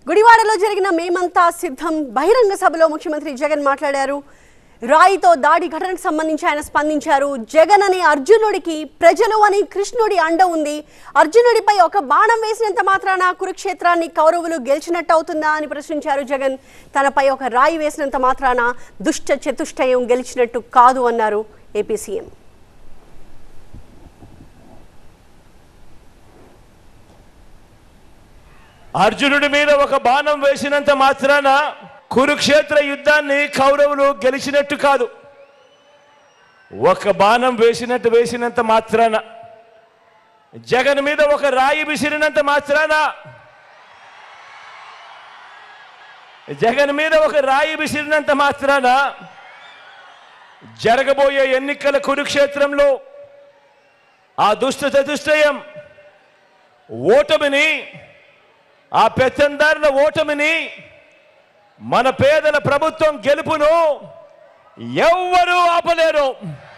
గుడివాడలో జరిగిన మేమంతా సిద్ధం బహిరంగ సభలో ముఖ్యమంత్రి జగన్ మాట్లాడారు. రాయితో దాడి ఘటనకు సంబంధించి ఆయన స్పందించారు. జగన్ అనే అర్జునుడికి ప్రజలు అని కృష్ణుడి అండ ఉంది. అర్జునుడిపై ఒక బాణం వేసినంత మాత్రాన కురుక్షేత్రాన్ని కౌరవులు గెలిచినట్టు అవుతుందా అని ప్రశ్నించారు జగన్. తనపై ఒక రాయి వేసినంత మాత్రాన దుష్ట చతుష్టయం గెలిచినట్టు కాదు అన్నారు ఏపీ సీఎం. అర్జునుడి మీద ఒక బాణం వేసినంత మాత్రాన కురుక్షేత్ర యుద్ధాన్ని కౌరవులు గెలిచినట్టు కాదు. ఒక బాణం వేసినంత మాత్రాన, జగన్ మీద ఒక రాయి విసిరినంత మాత్రాన, జరగబోయే ఎన్నికల కురుక్షేత్రంలో ఆ దుష్ట చతుష్టయం ఓటమిని, ఆ పెత్తందారుల ఓటమిని, మన పేదల ప్రభుత్వం గెలుపును ఎవ్వరూ ఆపలేరు.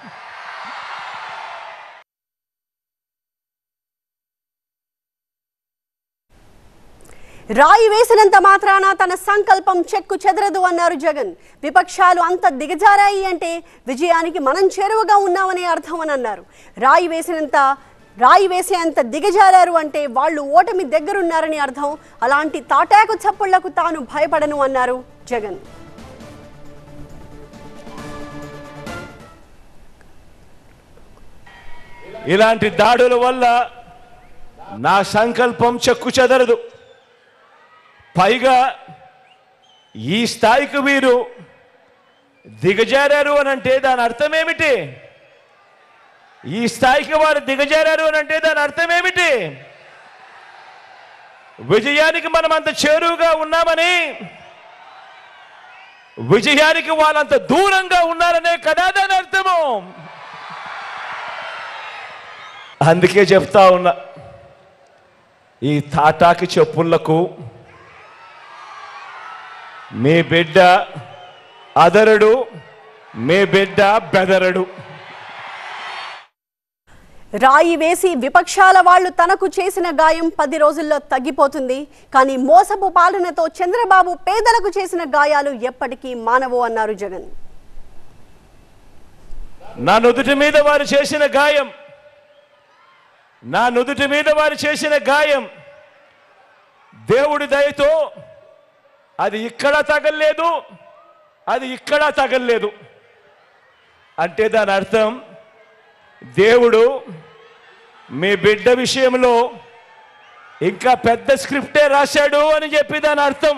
రాయి వేసినంత మాత్రాన తన సంకల్పం చెక్కు చెదరదు అన్నారు జగన్. విపక్షాలు అంత దిగజారాయి అంటే విజయానికి మనం చేరువగా ఉన్నామనే అర్థం అని అన్నారు. రాయి వేసేంత దిగజారారు అంటే వాళ్ళు ఓటమి దగ్గరున్నారని అర్థం. అలాంటి తాటాకు చప్పుళ్లకు తాను భయపడను అన్నారు జగన్. ఇలాంటి దాడుల వల్ల నా సంకల్పం చెక్కు చెదరదు. పైగా ఈ స్థాయికి వీరు దిగజారారు అని అంటే దాని అర్థం ఏమిటి? ఈ స్థాయికి వారు దిగజారారు అని అంటే దాని అర్థం ఏమిటి? విజయానికి మనం అంత చేరువుగా ఉన్నామని, విజయానికి వాళ్ళంత దూరంగా ఉన్నారనే కదా దాని అర్థము. అందుకే చెప్తా ఉన్నా, ఈ తాటాకి చెప్పుళ్లకు మీ బిడ్డ అదరడు, మీ బిడ్డ బెదరడు. రాయి వేసి విపక్షాల వాళ్ళు తనకు చేసిన గాయం 10 రోజుల్లో తగ్గిపోతుంది. కానీ మోసపు పాలనతో చంద్రబాబు పేదలకు చేసిన గాయాలు ఎప్పటికీ మానవు అన్నారు జగన్. నా నుదుటి మీద వారు చేసిన గాయం దేవుడి దయతో అది ఇక్కడ తగల్లేదు, అది ఇక్కడ తగల్లేదు. అంటే దాని అర్థం దేవుడు మీ బిడ్డ విషయంలో ఇంకా పెద్ద స్క్రిప్టే రాశాడు అని చెప్పి దాని అర్థం.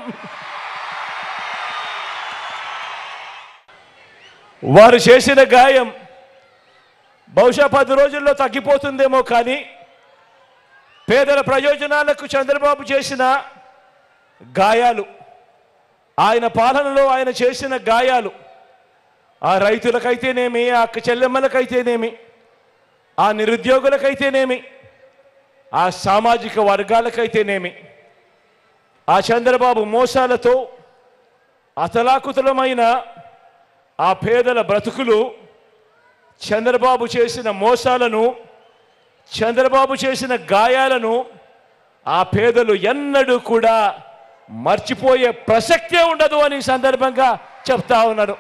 వారు చేసిన గాయం బహుశా 10 రోజుల్లో తగ్గిపోతుందేమో, కానీ పేదల ప్రయోజనాలకు చంద్రబాబు చేసిన గాయాలు, ఆయన పాలనలో ఆయన చేసిన గాయాలు, ఆ రైతులకైతేనేమి, ఆ అక్క చెల్లెమ్మలకైతేనేమి, ఆ నిరుద్యోగులకైతేనేమి, ఆ సామాజిక వర్గాలకైతేనేమి, ఆ చంద్రబాబు మోసాలతో అతలాకుతలమైన ఆ పేదల బ్రతుకులు, చంద్రబాబు చేసిన మోసాలను, చంద్రబాబు చేసిన గాయాలను ఆ పేదలు ఎన్నడూ కూడా మర్చిపోయే ప్రసక్తే ఉండదు అని సందర్భంగా చెప్తా ఉన్నారు.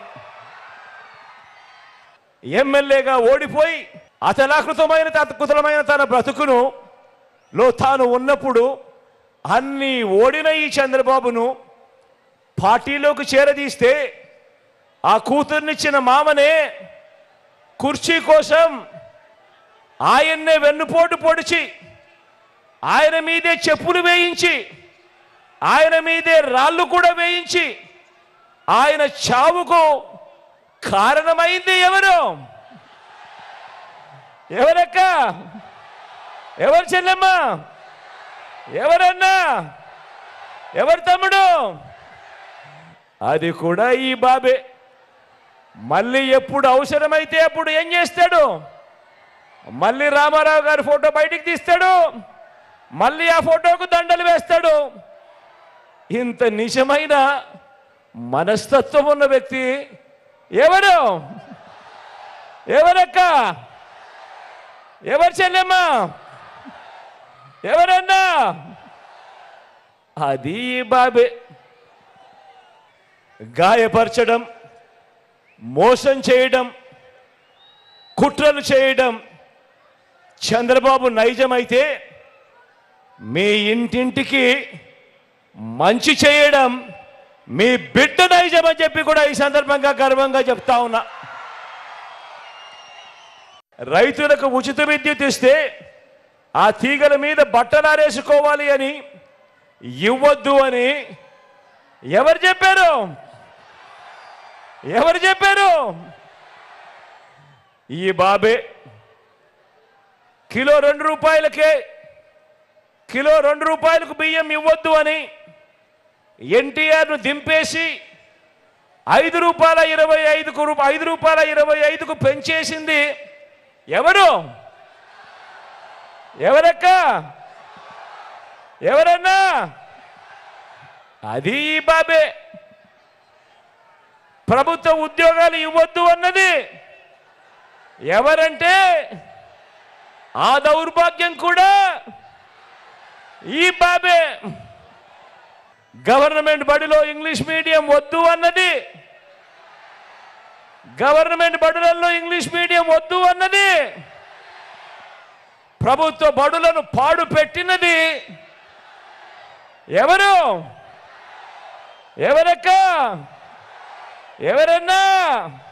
ఎమ్మెల్యేగా ఓడిపోయి అతలాకృతమైన తన బ్రతుకును తాను ఉన్నప్పుడు అన్ని ఓడిన ఈ చంద్రబాబును పార్టీలోకి చేరదీస్తే ఆ కూతుర్నిచ్చిన మామనే కుర్చీ కోసం ఆయన్నే వెన్నుపోటు పొడిచి, ఆయన మీదే చెప్పులు వేయించి, ఆయన మీదే రాళ్ళు కూడా వేయించి, ఆయన చావుకు కారణమైంది ఎవరు? ఎవరక్క? ఎవరు చెల్లెమ్మ? ఎవరన్నా? ఎవరు తమ్ముడు? అది కూడా ఈ బాబే. మళ్ళీ ఎప్పుడు అవసరమైతే అప్పుడు ఏం చేస్తాడు? మళ్ళీ రామారావు గారి ఫోటో బయటికి తీస్తాడు, మళ్ళీ ఆ ఫోటోకు దండలు వేస్తాడు. ఇంత నిజమైన మనస్తత్వం ఉన్న వ్యక్తి ఎవరు? ఎవరక్క? ఎవరు చెల్లెమ్మ? ఎవరన్నా? అది ఈ బాబే. గాయపరచడం, మోసం చేయడం, కుట్రలు చేయడం చంద్రబాబు నైజమైతే, మీ ఇంటింటికి మంచి చేయడం మీ బిడ్డ నైజం అని చెప్పి కూడా ఈ సందర్భంగా గర్వంగా చెప్తా ఉన్నా. రైతులకు ఉచిత విద్యుత్ ఇస్తే ఆ తీగల మీద బట్టలారేసుకోవాలి అని, ఇవ్వద్దు అని ఎవరు చెప్పారు? ఎవరు చెప్పారు? ఈ బాబే. కిలో 2 రూపాయలకే, కిలో 2 రూపాయలకు బియ్యం ఇవ్వద్దు అని ఎన్టీఆర్ను దింపేసి 5 రూపాయల 25కు పెంచేసింది ఎవరు? ఎవరక్క? ఎవరన్నా? అది ఈ బాబే. ప్రభుత్వ ఉద్యోగాలు ఇవ్వద్దు అన్నది ఎవరంటే ఆ దౌర్భాగ్యం కూడా ఈ బాబే. గవర్నమెంట్ బడిలో ఇంగ్లీష్ మీడియం వద్దు అన్నది, గవర్నమెంట్ బడులలో ఇంగ్లీష్ మీడియం వద్దు అన్నది, ప్రభుత్వ బడులను పాడు పెట్టినది ఎవరు? ఎవరక్క? ఎవరన్నా?